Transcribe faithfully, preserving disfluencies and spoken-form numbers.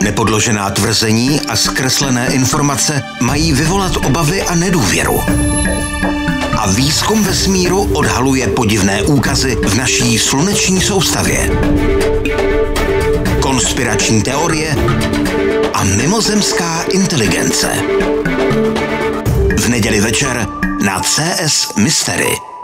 Nepodložená tvrzení a zkreslené informace mají vyvolat obavy a nedůvěru. A výzkum vesmíru odhaluje podivné úkazy v naší sluneční soustavě. Konspirační teorie a mimozemská inteligence. V neděli večer na C S Mystery.